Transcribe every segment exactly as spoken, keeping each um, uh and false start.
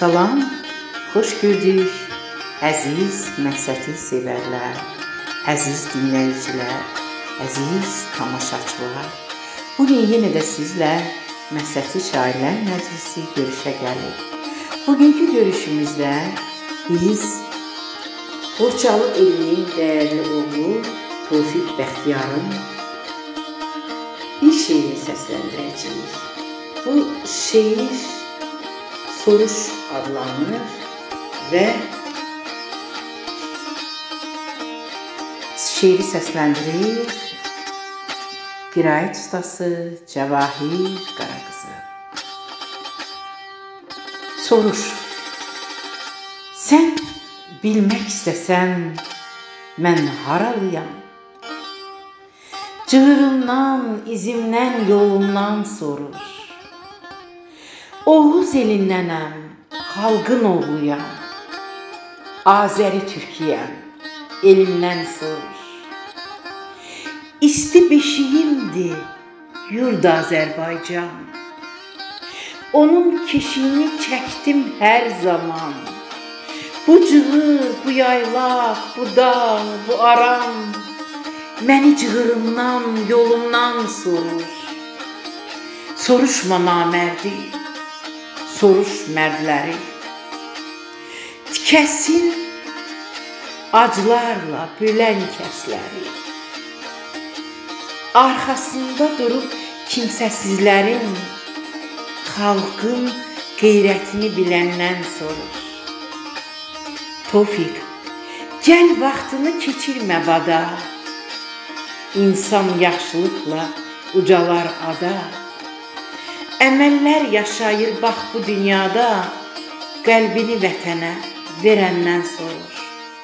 Salam, xoş gördük, əziz Məsəti sevərlər, əziz dinləyicilər, əziz tamaşaçılar. Bugün yenə də sizlə Məsəti Şairlər Məclisi görüşə gəlir. Bugünkü görüşümüzdə biz Borçalı elinin dəyərli oğlu Tofiq Bəxtiyarın bir şeiri səsləndirəcəyik. Bu şeir Soruş adlanır və şeiri səsləndirir qiraət ustası Cəvahir Qaraqızı. Soruş. Sən bilmək istəsən mən haralıyam? Cığırımdan, izimdən, yolumdan soruş. Oğuz elindənəm, xalqın oğluyam. Azəri Türkiyəm, elimdən soruş. İsti beşiyimdir yurd Azərbaycan. Onun keşiyini çəkdim hər zaman. Bu cığır, bu yaylaq, bu dağ, bu aram məni cığırımdan, yolumdan soruş. Soruşma namərdi, soruş mərdləri. Tikəsin acılarla bölən kəsləri. Arxasında durub kimsəsizlərin, xalqın qeyrətini biləndən soruş. Tofiq, gəl vaxtını keçirmə bada. İnsan yaxşılıqla ucalar ada. Əməllər yaşayır bax bu dünyada. Qəlbini vətənə verəndən soruş.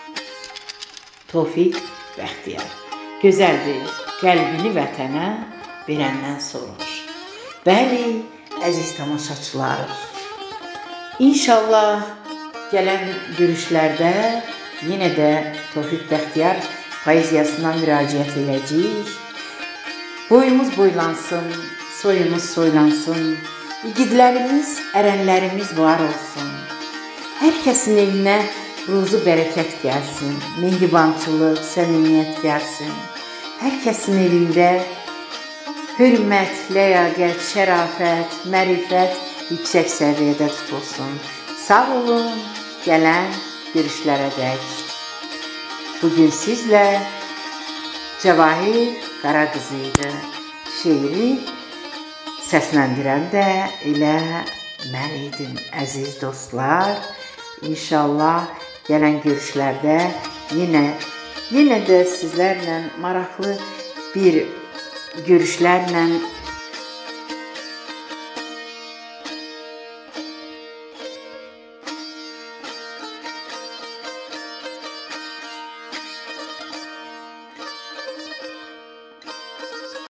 Tofiq Bəxtiyar. Gözəldir, qəlbini vətənə verəndən soruş. Bəli, əziz tamaşaçılar, İnşallah gələn görüşlərdə yenə də Tofiq Bəxtiyar poeziyasına müraciət edəcəyik. Boyumuz boylansın, soyumuz soylansın, igidlərimiz, ərənlərimiz var olsun. Hər kəsin elinə ruzu bərəkət gəlsin, mehribançılıq, səmimiyyət gəlsin. Hər kəsin elində hörmət, ləyaqət, şərafət, mərifət yüksək səviyyədə tutulsun. Sağ olun, gələn görüşlərə dək. Bugün sizlə Cəvahir Qaraqızı idi. Şeiri səsləndirən də elə mən idim, əziz dostlar. İnşallah gələn görüşlərdə yenə, yenə də sizlərlə maraqlı bir görüşlərlə